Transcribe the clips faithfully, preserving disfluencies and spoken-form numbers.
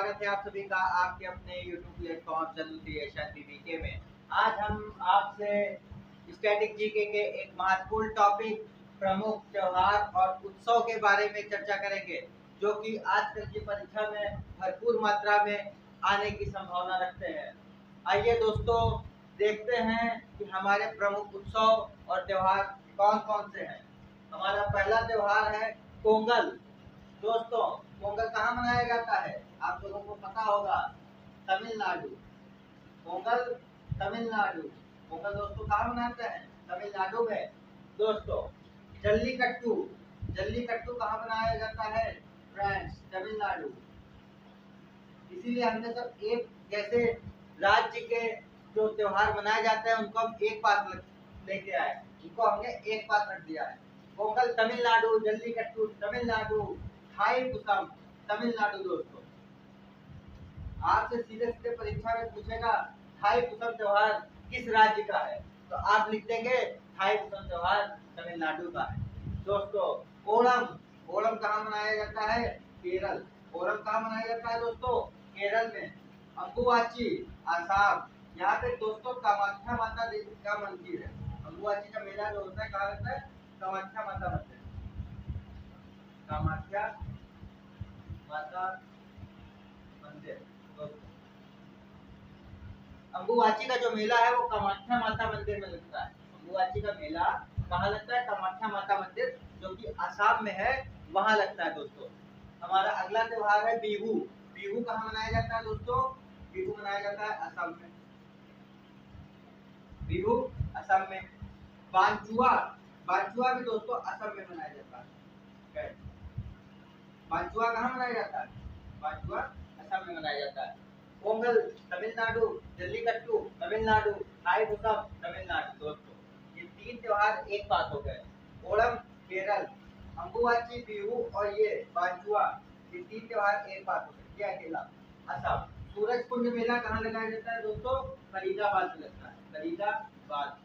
स्वागत है आप सभी का आपके अपने YouTube platform channel creation BBK में। आज हम आपसे स्टैटिक जीके के एक महत्वपूर्ण टॉपिक प्रमुख त्योहार और उत्सव के बारे में चर्चा करेंगे, जो कि आजकल की परीक्षा में भरपूर मात्रा में आने की संभावना रखते हैं। आइए दोस्तों, देखते हैं कि हमारे प्रमुख उत्सव और त्योहार कौन कौन से हैं। हमारा पहला त्योहार है पोंगल। दोस्तों, पोंगल कहाँ मनाया जाता है? आप लोगों को पता होगा, तमिलनाडु। पोंगल तमिलनाडु। पोंगल दोस्तों कहाँ मनाते हैं? तमिलनाडु में। दोस्तों, जल्लीकट्टू। जल्लीकट्टू कहाँ मनाया जाता है? फ्रांस, तमिलनाडु। इसीलिए हमने सब एक जैसे राज्य के जो त्योहार मनाए जाते हैं उनको हम एक पास लेके आए, उनको हमने एक पास रख दिया है। पोंगल तमिलनाडु, जल्लीकट्टू तमिलनाडु, थाईपुसम तमिलनाडु। दोस्तों, आपसे सीधे सीधे परीक्षा में पूछेगा थाईपुसम त्योहार किस राज्य का है, तो आप लिख देंगे थाईपुसम त्योहार तमिलनाडु का है। दोस्तों, ओणम। ओणम कहाँ मनाया जाता है? केरल। ओणम कहाँ मनाया जाता है दोस्तों? केरल में। अम्बुवाची, आसाम। यहाँ पे दोस्तों कामाख्या माता देवी का मंदिर है। अम्बुवाची का मेला जो होता है कहाँ लगता है? कामाख्या माता मंदिर। कामाख्या माता मंदिर। अम्बुवाची का जो मेला है वो कामाख्या माता मंदिर में लगता है। अम्बुवाची का मेला कहाँ लगता है? कामाख्या माता मंदिर, जो कि आसाम में है, वहां लगता है। दोस्तों, हमारा अगला त्योहार है बिहू। बिहू कहाँ मनाया जाता है दोस्तों? बिहू मनाया जाता है असम में। बिहू असम में। बांचुआ। बांचुआ भी दोस्तों असम में मनाया जाता है। बांचुआ कहाँ मनाया जाता है? बांचुआ असम में मनाया जाता है। पोंगल तमिलनाडु, जल्लीकट्टू तमिलनाडु, थाईपुसम तमिलनाडु। दोस्तों, ये तीन त्योहार एक साथ हो गए। ओणम केरल, अम्बुवाची बिहू और ये बांचुआ, ये तीन त्योहार एक साथ हो गए। ये अकेला असम। सूरज कुंड मेला कहाँ लगाया जाता है दोस्तों? फरीदाबाद में लगता है। फरीदाबाद।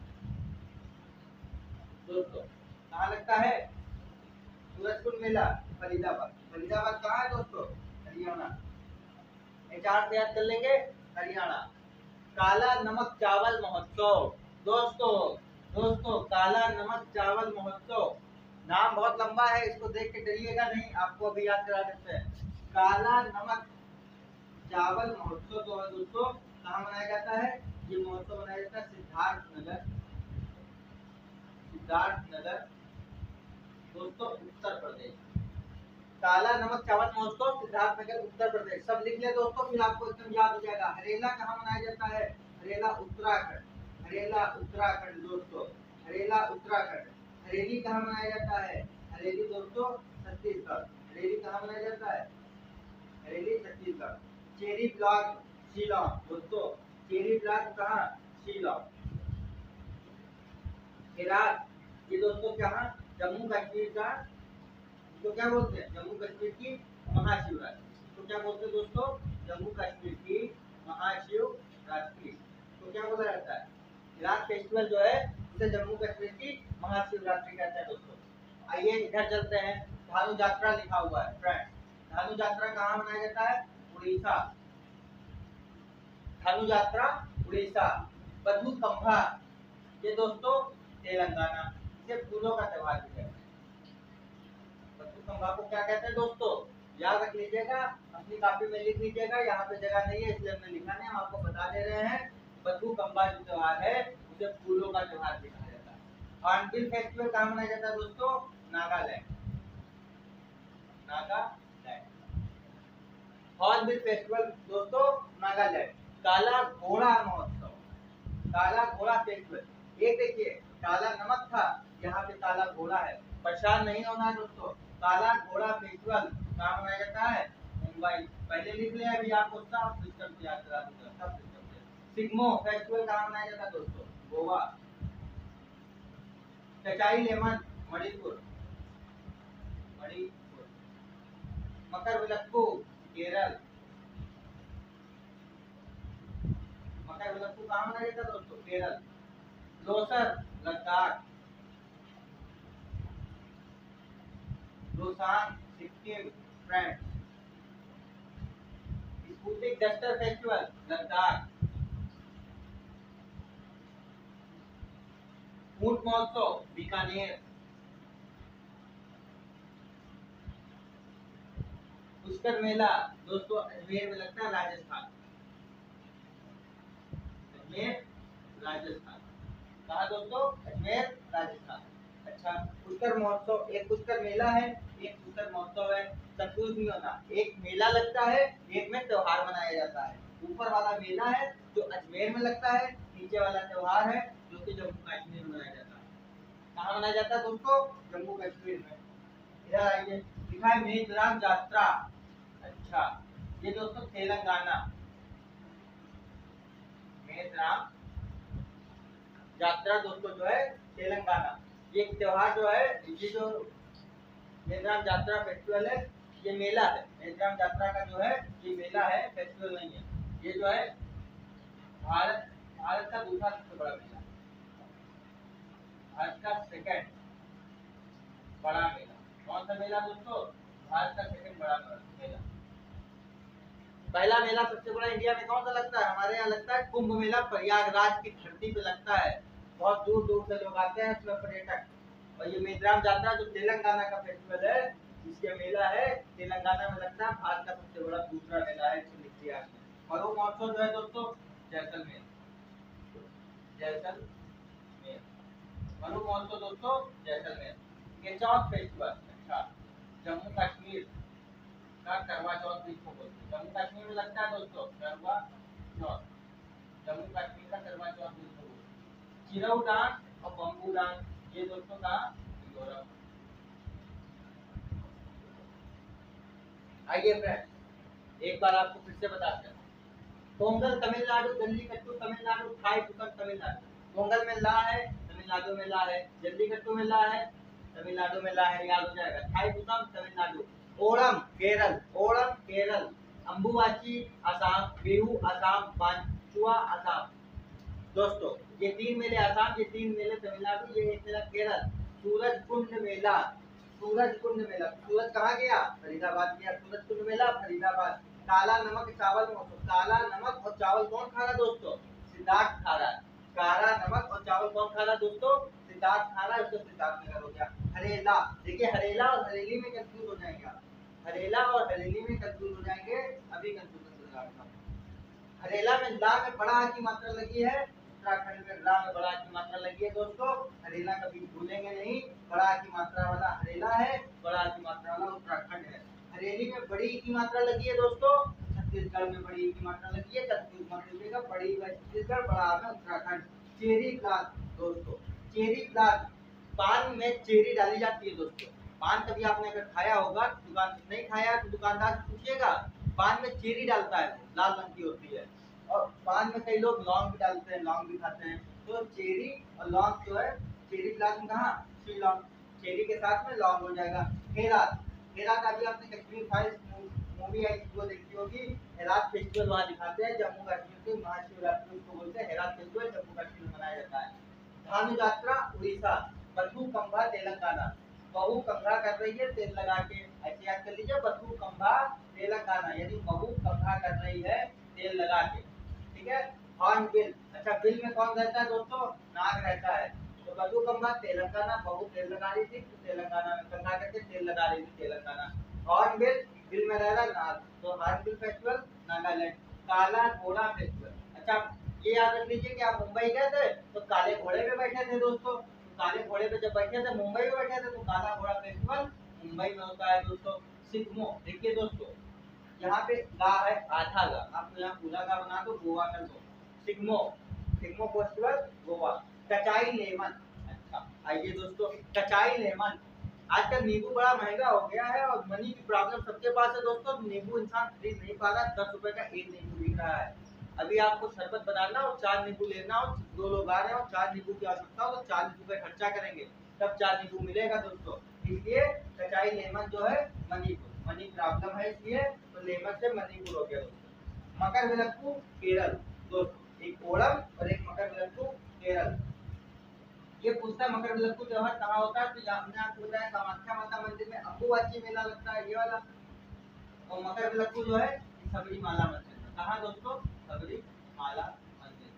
दोस्तों, कहाँ लगता है सूरज कुंड मेला? फरीदाबाद। फरीदाबाद कहाँ है दोस्तों? हरियाणा। चार से याद कर लेंगे, हरियाणा। काला नमक चावल महोत्सव। दोस्तों दोस्तों काला नमक चावल महोत्सव, नाम बहुत लंबा है, इसको देख के डरिएगा नहीं, आपको अभी याद करा देते हैं। काला नमक चावल महोत्सव जो है दोस्तों कहाँ मनाया जाता है? ये महोत्सव मनाया जाता है सिद्धार्थ नगर। सिद्धार्थ नगर दोस्तों, उत्तर प्रदेश। काला नमक चावल महोत्सव सिद्धार्थनगर उत्तर प्रदेश। सब लिख ले दोस्तों, फिर आपको एकदम याद हो जाएगा। हरेला कहाँ मनाया जाता है? हरेला उत्तराखंड। हरेला उत्तराखंड दोस्तों, हरेला उत्तराखंड। हरेली कहाँ मनाया जाता है? हरेली दोस्तों छत्तीसगढ़। हरेली कहाँ मनाया जाता है? हरेली छत्तीसगढ़। Cherry block Shillong. दोस्तों, चेरी ब्लॉक कहाँ? शिलोंग। हेरात, ये दोस्तों कहाँ? जम्मू कश्मीर का। तो क्या बोलते हैं? जम्मू कश्मीर की महाशिवरात्रि। तो क्या बोलते हैं दोस्तों? जम्मू कश्मीर की महाशिवरात्रि। तो क्या बोला जाता है? हेरात फेस्टिवल जो है उसे जम्मू कश्मीर की महाशिवरात्रि कहते हैं। दोस्तों, आइए इधर चलते हैं। धानु यात्रा लिखा हुआ है फ्रेंड्स। धानु यात्रा कहाँ मनाया जाता है? उड़ीसा। धानु यात्रा उड़ीसा। बथुकम्मा, ये दोस्तों तेलंगाना। इसे फूलों का त्योहार भी कहते हैं। बथुकम्मा को क्या कहते हैं दोस्तों? याद रख लीजिएगा, अपनी कॉपी में लिख लीजिएगा। यहाँ पे जगह नहीं है इसलिए हमने लिखा नहीं, हम आपको बता दे रहे हैं। बथुकम्मा जो त्योहार है उसे फूलों का त्योहार भी कहा जाता है। हॉर्नबिल फेस्टिवल कहाँ मनाया जाता है दोस्तों? नागालैंड। नागालैंड। हॉर्नबिल फेस्टिवल दोस्तों नागालैंड। काला घोड़ा महोत्सव। काला घोड़ा फेस्टिवल, ये देखिए काला नमक था, यहाँ पे काला घोड़ा है। परेशान नहीं होना है दोस्तों। काला घोड़ा फेस्टिवल कहाँ मनाया जाता है? मुंबई। पहले लिख लिया, अभी आपको सब सिस्टम से याद करा दूंगा, सब सिस्टम से। सिग्मो फेस्टिवल कहाँ मनाया जाता है दोस्तों? गोवा। चचाई लेमन मणिपुर। मणिपुर। मकर विलक्कू केरल। मकर विलक्कू कहाँ मनाया जाता है दोस्तों? केरल। लोसर लद्दाख। लोसांग सिक्किम फ्रेंड्स। स्पुतिक डस्टर फेस्टिवल लद्दाख। ऊंट महोत्सव बीकानेर। पुष्कर मेला दोस्तों अजमेर में लगता है, राजस्थान। अजमेर राजस्थान। कहा दोस्तों? अजमेर राजस्थान। अच्छा, पुष्कर महोत्सव, एक पुष्कर मेला है, एक पुष्कर महोत्सव है। कंफ्यूज नहीं होना, एक मेला लगता है, एक में त्योहार मनाया जाता है। ऊपर वाला मेला है जो अजमेर में लगता है, नीचे वाला त्योहार है जो कि जम्मू कश्मीर में मनाया जाता है। कहाँ मनाया जाता है दोस्तों? जम्मू कश्मीर में। इधर आइए, लिखा है मेघराज यात्रा। अच्छा, ये दोस्तों तेलंगाना। मेघराज यात्रा दोस्तों जो है तेलंगाना। ये त्योहार जो है, ये जो मेघराज यात्रा फेस्टिवल है, ये मेला है। मेघराज यात्रा का जो है ये मेला है, फेस्टिवल नहीं है। ये जो है भारत भारत का दूसरा सबसे बड़ा मेला, भारत का सेकंड बड़ा मेला। कौन सा मेला दोस्तों? भारत का सेकंड बड़ा मेला। पहला मेला सबसे बड़ा इंडिया में कौन सा लगता है? हमारे यहाँ लगता है कुंभ मेला, प्रयागराज की धरती पे लगता है। बहुत दूर दूर से लोग आते हैं इसमें, पर्यटक। और ये मेघराज यात्रा जो तेलंगाना का फेस्टिवल है, इसके मेला है, तेलंगाना में लगता है। भारत का सबसे बड़ा दूसरा मेला है इतिहास में। मरु महोत्सव जो है दोस्तों जैसलमेर। जैसलमेर मरु महोत्सव दोस्तों जैसलमेर। केचौथ फेस्टिवल, अच्छा, जम्मू कश्मीर का करवा चौथ भी इसको बोलते हैं। जम्मू कश्मीर में लगता है दोस्तों करवा चौथ। जम्मू कश्मीर का करवा चौथ भी इसको बोलते हैं। चिरऊ डांस और बम्बू डांस, ये दोस्तों का मिजोरम। आइए फ्रेंड्स, एक बार आपको फिर से बताते हैं। पोंगल तमिलनाडु, जल्लीकट्टू तमिलनाडु, थाई पुसम तमिलनाडु। पोंगल में ला है, तमिलनाडु में ला है। जल्लीकट्टू में ला है, तमिलनाडु में ला है, याद हो जाएगा। थाई पुसम तमिलनाडु। ओणम केरल, ओणम केरल। अंबुबाची असम, बिहू असम, पांचुआ असम। दोस्तों ये तीन मेले असम, ये तीन मेले तमिलनाडु, ये एक मेला केरल। सूरज कुंड मेला, सूरज कुंड मेला। सूरज कहाँ गया? फरीदाबाद गया। सूरज कुंड मेला फरीदाबाद। काला नमक चावल महोत्सव। काला नमक और चावल कौन खा रहा दोस्तों? सिद्धार्थ खा रहा। काला नमक और चावल कौन खा रहा दोस्तों? सिद्धार्थ खा रहा है, उसको सिद्धार्थ नगर हो गया। हरेला, देखिए हरेला और हरेली में कंफ्यूज हो जाएंगे आप। हरेला और हरेली में कंफ्यूज हो जाएंगे, अभी कंफ्यूजन चल रहा है। हरेला में ला में बड़ा आ की मात्रा लगी है, उत्तराखंड में ला में बड़ा आ की मात्रा लगी है दोस्तों। हरेला कभी भूलेंगे नहीं, बड़ा आ की मात्रा वाला हरेला है, बड़ा आ की मात्रा वाला उत्तराखंड है। हरेली में बड़ी की मात्रा लगी है दोस्तों, छत्तीसगढ़ में बड़ी की मात्रा लगी है। छत्तीस मत लीजिएगा, बड़ी में छत्तीसगढ़, बड़ा में उत्तराखंड। चेरी प्लांट दोस्तों, चेरी प्लांट, पान में चेरी डाली जाती है दोस्तों। पान कभी आपने अगर खाया होगा, दुकान नहीं खाया तो दुकानदार से पूछिएगा, पान में चेरी डालता है, लाल रंग की होती है। और पान में कई लोग लौंग भी डालते हैं, लौंग भी खाते हैं। तो चेरी और लौंग जो है, चेरी प्लांट में कहाँ? शिलोंग। चेरी के साथ में लौंग हो जाएगा। हेरात, हेरात अभी आपने कश्मीर फाइल्स मूवी आई वो देखी होगी। हेरात फेस्टिवल वहाँ दिखाते हैं, जम्मू कश्मीर के महाशिवरात्रि उसको बोलते हैं। हेरात फेस्टिवल जम्मू कश्मीर में मनाया जाता है। धानु यात्रा उड़ीसा। बथू कंभा तेलंगाना। बहू कंघा कर रही है तेल लगा के, ऐसे याद कर लीजिए। बथू कंभा तेलंगाना, यानी बहू कंघा कर रही है तेल लगा के, ठीक है। हॉर्न बिल, अच्छा बिल में कौन रहता है दोस्तों? नाग रहता है। तो बथू कंभा तेलंगाना, बहू तेल लगा रही थी तो तेलंगाना में कंघा करके तेल लगा रही थी तेलंगाना। हॉर्न बिल, बिल में रह रहा नाग, तो हॉर्न बिल फेस्टिवल नागालैंड। काला घोड़ा फेस्टिवल, अच्छा ये याद रख लीजिए कि आप मुंबई गए थे तो काले घोड़े पे बैठे थे दोस्तों। काले घोड़े पे जब बैठे थे, मुंबई में बैठे थे, तो काला घोड़ा फेस्टिवल मुंबई में होता है दोस्तों। सिक्मो, देखिए दोस्तों यहाँ पे गा है, आधा गा, आपको यहाँ पूरा गा बना दो, गोवा कर दो। सिग्मो, सिग्मो फेस्टिवल गोवा। कचाई लेमन, अच्छा आइए दोस्तों, कचाई लेमन। आजकल नींबू बड़ा महंगा हो गया है और मनी की प्रॉब्लम सबके पास है दोस्तों। नींबू इंसान खरीद नहीं पा रहा, दस रुपए का एक नींबू बिक रहा है। अभी आपको शरबत बनाना हो, चार नींबू लेना हो, दो लोग आ रहे हो, चार नींबू की आवश्यकता हो, तो चालीस रुपए खर्चा करेंगे, तब चार नींबू मिलेगा दोस्तों। इसलिए कचाई लेमन जो है मणिपुर, मनी प्रॉब्लम है इसलिए, तो लेमन से मणिपुर हो गया दोस्तों। मकर विलक्कू केरल दोस्तों, एक ओणम और एक मकर विलक्कू केरल। ये पूछता है मकर विलक्कू त्योहार कहाँ होता है, तो हमने आपको बताया कामाख्या माता मंदिर में अम्बुबाची मेला लगता है, ये वाला। और मकर विलक्कू जो है सबरीमाला मंदिर। कहाँ दोस्तों? सबरीमाला मंदिर,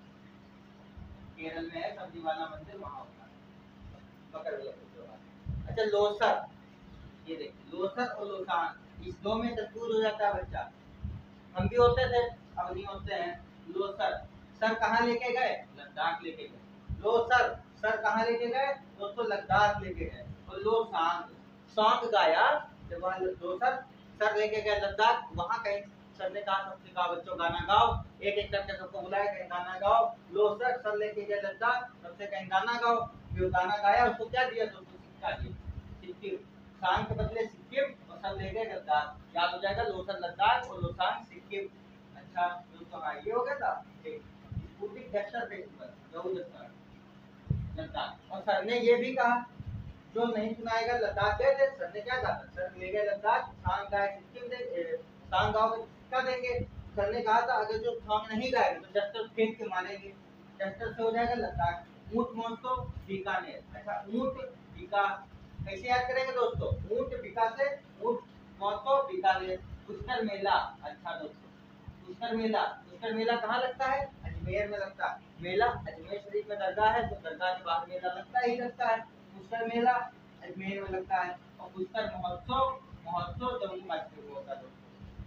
केरल में है सबरीमाला मंदिर, वहां होता है मकर त्योहार। अच्छा लोसर, ये देखिए लोसर और लोसान, इस दो में तत्पूर हो जाता है बच्चा। हम भी होते थे, अब नहीं होते हैं। लोसर, सर कहाँ लेके गए? लद्दाख लेके गए। लोसर, सर कहाँ लेके गए? दोस्तों लद्दाख लेके गए। और लोसांग, सॉन्ग गाया जब वहाँ लोसर, सर लेके गए लद्दाख, वहाँ कहीं सर ने कहा सबसे कहा बच्चों गाना गाओ, एक एक करके सबको बुलाया कहीं गाना गाओ। लोसर, सर लेके गए लद्दाख, सबसे कहीं गाना गाओ। जो गाना गाया उसको क्या दिया दोस्तों? सिक्का दिया, सिक्किम। सांग के बदले सिक्किम और सर ले गए लद्दाख, याद हो जाएगा लोसर लद्दाख और लोसांग सिक्किम। अच्छा दोस्तों हाँ ये हो गया था स्पुतनिक डस्टर फेस्टिवल दो हज़ार लद्दाख। और सर ने ये भी कहा, जो नहीं सुनाएगा लद्दाख गए थे, सर ने क्या कहा था? सर ले गए लद्दाख, सांग गाए सिक्किम दे, सांग गाओगे क्या देंगे? सर ने कहा था अगर जो सॉन्ग नहीं गाएगा तो डस्टर फेंक के मारेंगे, डस्टर से हो जाएगा लद्दाख। ऊंट महोत्सव बीकानेर। अच्छा ऊंट बीका कैसे याद करेंगे दोस्तों? ऊंट बीका से ऊंट महोत्सव बीकानेर। पुष्कर मेला, अच्छा दोस्तों पुष्कर मेला, पुष्कर मेला कहाँ लगता है? अजमेर में लगता है। मेला अजमेर शरीफ में दरगाह है तो दरगाह के बाहर मेला लगता ही लगता है। पुष्कर मेला अजमेर में लगता है। और पुष्कर महोत्सव, महोत्सव जम्मू कश्मीर में होता है दोस्तों।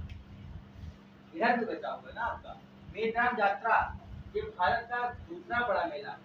इधर भी बचा हुआ है ना आपका। मेरराम यात्रा, ये भारत का दूसरा बड़ा मेला।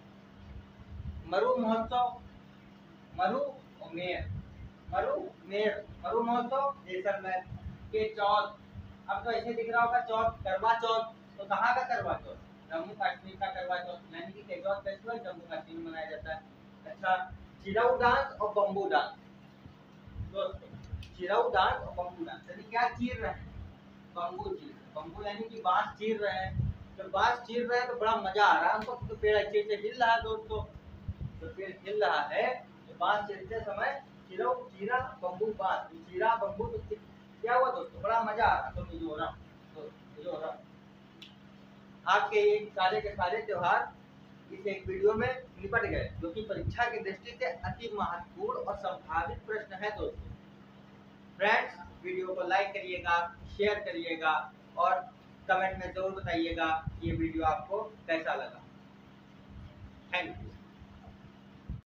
मरु महोत्सव, मरु और मेर, मरु मेर, मरु महोत्सव जैसलमेर के चौथ। अब तो ऐसे दिख रहा होगा चौथ, करवा चौथ, तो कहाँ का करवा चौथ? जम्मू कश्मीर का करवा चौथ, यानी कि केचौथ फेस्टिवल जम्मू कश्मीर में मनाया जाता है। अच्छा चिरऊ डांस और बम्बू डांस, दोस्तों चिरऊ डांस और बम्बू डांस यानी क्या चीर रहे हैं? बम्बू चीर, बम्बू यानी कि बांस चीर रहे हैं। तो बांस चीर रहे हैं तो बड़ा मजा आ रहा है हमको, तो पेड़ अच्छे से हिल रहा है दोस्तों, तो पेड़ हिल रहा है तो बांस चीरते समय चिरऊ चीरा बम्बू बांस, चीरा बम्बू तो क्या हुआ दोस्तों? बड़ा मजा आ रहा। तो मिजोरम, तो मिजोरम आपके ये सारे के सारे त्योहार इस एक वीडियो में निपट गए, जो कि परीक्षा की दृष्टि से अति महत्वपूर्ण और संभावित प्रश्न है दोस्तों। फ्रेंड्स वीडियो को लाइक करिएगा, शेयर करिएगा और कमेंट में जरूर बताइएगा ये वीडियो आपको कैसा लगा। Thank you.